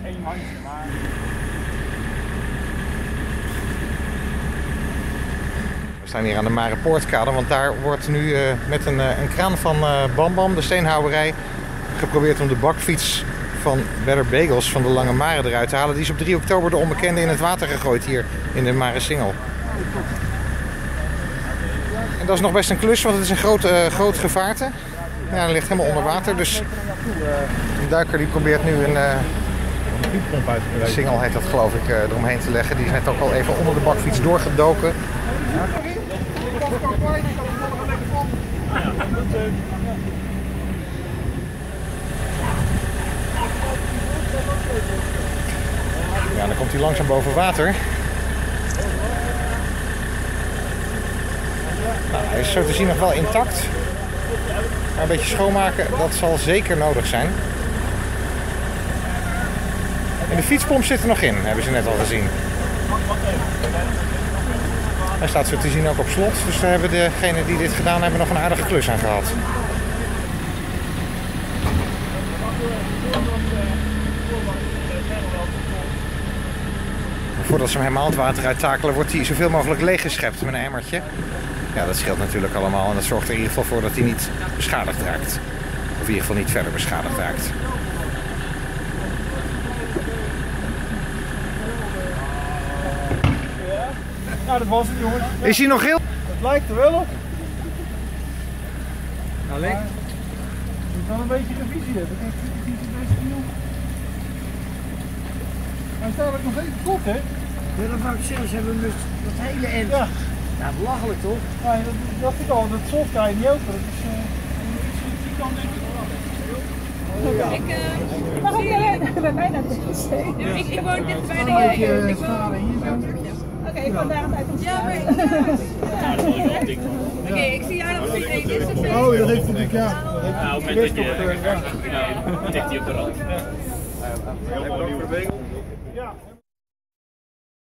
één handje, maar... We staan hier aan de Marepoortkade, want daar wordt nu met een kraan van Bam Bam, de steenhouwerij, geprobeerd om de bakfiets van Better Bagels van de Lange Mare eruit te halen. Die is op 3 oktober de onbekende in het water gegooid hier in de Maresingel. En dat is nog best een klus, want het is een groot gevaarte. Ja, hij ligt helemaal onder water, dus een duiker die probeert nu een singel, heet dat geloof ik, eromheen te leggen. Die is net ook al even onder de bakfiets doorgedoken. Ja, dan komt hij langzaam boven water. Nou, hij is zo te zien nog wel intact. Maar een beetje schoonmaken, dat zal zeker nodig zijn. En de fietspomp zit er nog in, hebben ze net al gezien. Hij staat zo te zien ook op slot, dus daar hebben degenen die dit gedaan hebben nog een aardige klus aan gehad. Voordat ze hem helemaal het water uittakelen, wordt hij zoveel mogelijk leeggeschept met een emmertje. Ja, dat scheelt natuurlijk allemaal en dat zorgt er in ieder geval voor dat hij niet beschadigd raakt. Of in ieder geval niet verder beschadigd raakt. Nou, dat was het, jongens. Ja. Is hij nog heel? Het lijkt er wel op. Alleen? Je moet wel een beetje revisie hebben. Ik vind het best nieuw. Hij staat ook nog even goed, hè? Ja, dat wou ik zeggen, ze hebben dus dat hele eind. Ja. Ja, belachelijk toch? Nee, dat vind ik al. Dat soft kan je niet open. Dat is, die kan denk ik wel. Mag ik bij mij naar de wc? Ik woon dichtbij de jij. Ik woon... Oké, ik ga daar uit ons. Ja, maar Oké, ik zie jou nog zien. Oh, dat heeft natuurlijk, ja. Nou, op het moment dat je... Nou, tikt hij op de rand. Ja.